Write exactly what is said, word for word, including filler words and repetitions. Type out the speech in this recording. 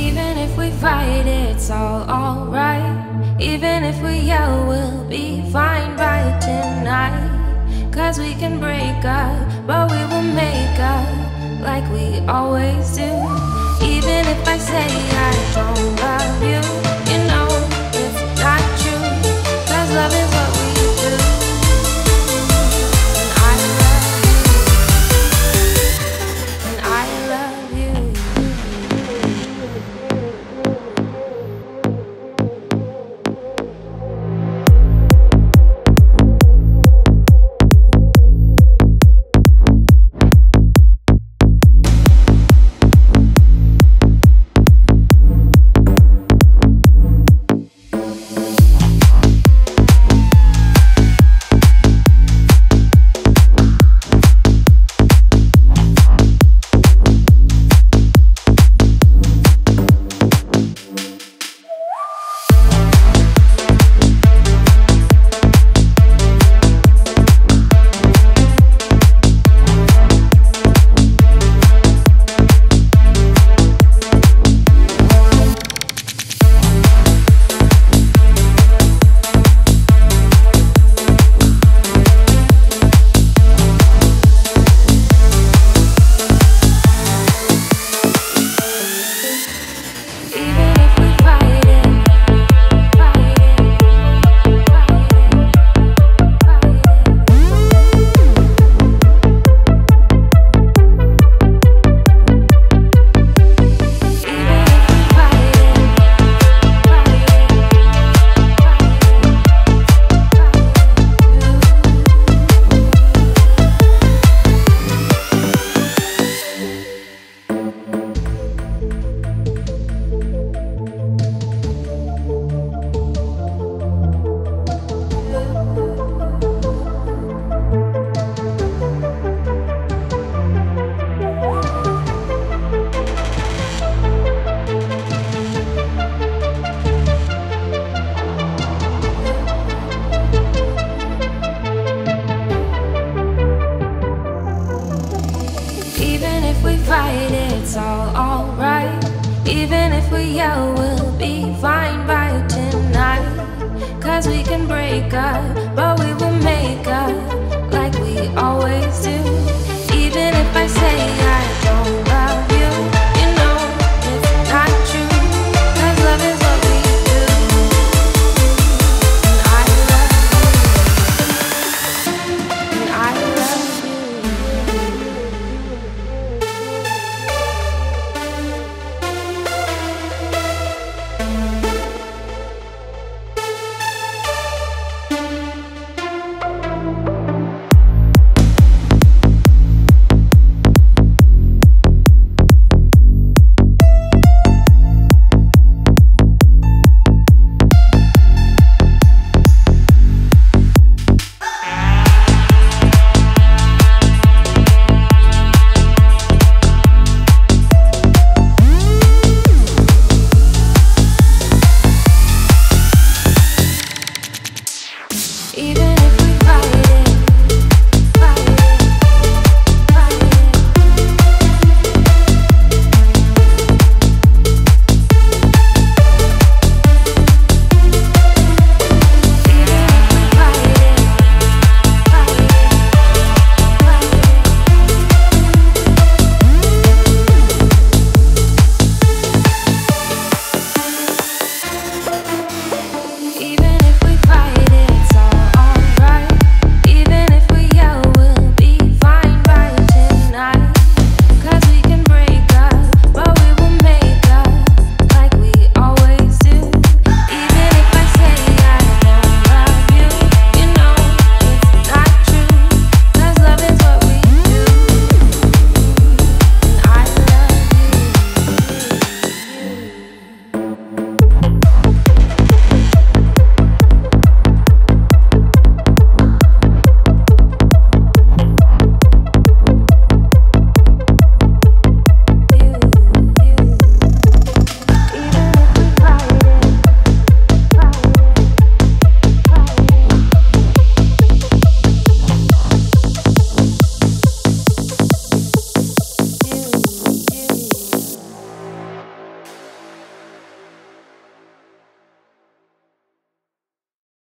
Even if we fight, it's all alright. Even if we yell, we'll be fine by tonight. Cause we can break up, but we will make up like we always do. Even if I say I don't love you, you know it's not true. Cause love is what we do. And I love you. And I love you. Even if we fight, it's all alright. Even if we yell, we'll be fine by tonight. Cause we can break up,